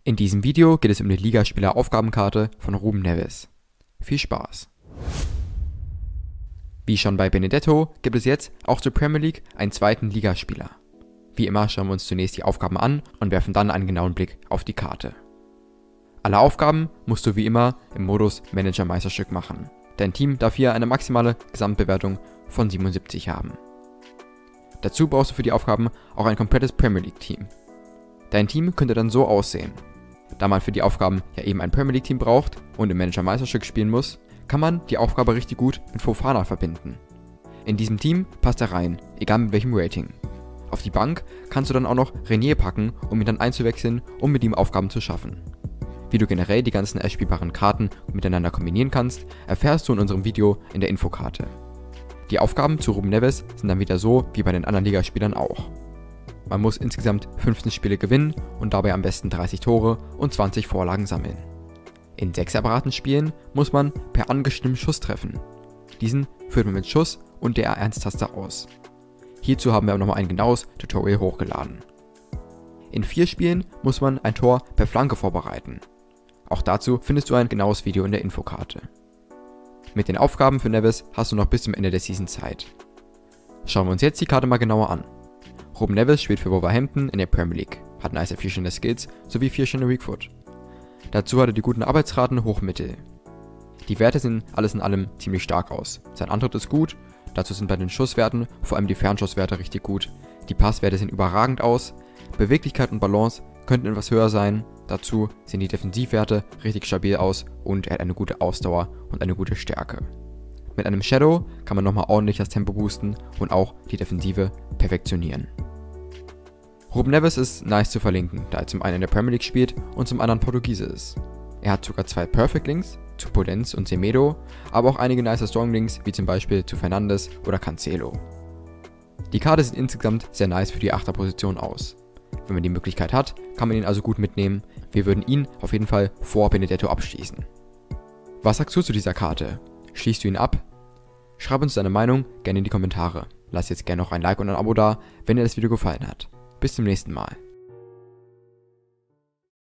In diesem Video geht es um die Ligaspieler-Aufgabenkarte von Ruben Neves. Viel Spaß! Wie schon bei Benedetto gibt es jetzt auch zur Premier League einen zweiten Ligaspieler. Wie immer schauen wir uns zunächst die Aufgaben an und werfen dann einen genauen Blick auf die Karte. Alle Aufgaben musst du wie immer im Modus Manager-Meisterstück machen. Dein Team darf hier eine maximale Gesamtbewertung von 77 haben. Dazu brauchst du für die Aufgaben auch ein komplettes Premier League Team. Dein Team könnte dann so aussehen. Da man für die Aufgaben ja eben ein Premier League Team braucht und im Manager-Meisterstück spielen muss, kann man die Aufgabe richtig gut mit Fofana verbinden. In diesem Team passt er rein, egal mit welchem Rating. Auf die Bank kannst du dann auch noch Renier packen, um ihn dann einzuwechseln, um mit ihm Aufgaben zu schaffen. Wie du generell die ganzen erspielbaren Karten miteinander kombinieren kannst, erfährst du in unserem Video in der Infokarte. Die Aufgaben zu Ruben Neves sind dann wieder so wie bei den anderen Ligaspielern auch. Man muss insgesamt 15 Spiele gewinnen und dabei am besten 30 Tore und 20 Vorlagen sammeln. In 6 separaten Spielen muss man per angestimmten Schuss treffen. Diesen führt man mit Schuss und der R1-Taste aus. Hierzu haben wir nochmal ein genaues Tutorial hochgeladen. In 4 Spielen muss man ein Tor per Flanke vorbereiten. Auch dazu findest du ein genaues Video in der Infokarte. Mit den Aufgaben für Neves hast du noch bis zum Ende der Season Zeit. Schauen wir uns jetzt die Karte mal genauer an. Ruben Neves spielt für Wolverhampton in der Premier League, hat nice 4 Sterne Skills sowie 4 Sterne Weak Foot. Dazu hat er die guten Arbeitsraten hoch-mittel. Die Werte sehen alles in allem ziemlich stark aus. Sein Antritt ist gut, dazu sind bei den Schusswerten vor allem die Fernschusswerte richtig gut. Die Passwerte sehen überragend aus, Beweglichkeit und Balance könnten etwas höher sein, dazu sehen die Defensivwerte richtig stabil aus und er hat eine gute Ausdauer und eine gute Stärke. Mit einem Shadow kann man nochmal ordentlich das Tempo boosten und auch die Defensive perfektionieren. Ruben Neves ist nice zu verlinken, da er zum einen in der Premier League spielt und zum anderen Portugiese ist. Er hat sogar 2 Perfect Links zu Podence und Semedo, aber auch einige nice Strong Links wie zum Beispiel zu Fernandes oder Cancelo. Die Karte sieht insgesamt sehr nice für die 8er Position aus. Wenn man die Möglichkeit hat, kann man ihn also gut mitnehmen. Wir würden ihn auf jeden Fall vor Benedetto abschließen. Was sagst du zu dieser Karte? Schließt du ihn ab? Schreib uns deine Meinung gerne in die Kommentare. Lass jetzt gerne noch ein Like und ein Abo da, wenn dir das Video gefallen hat. Bis zum nächsten Mal.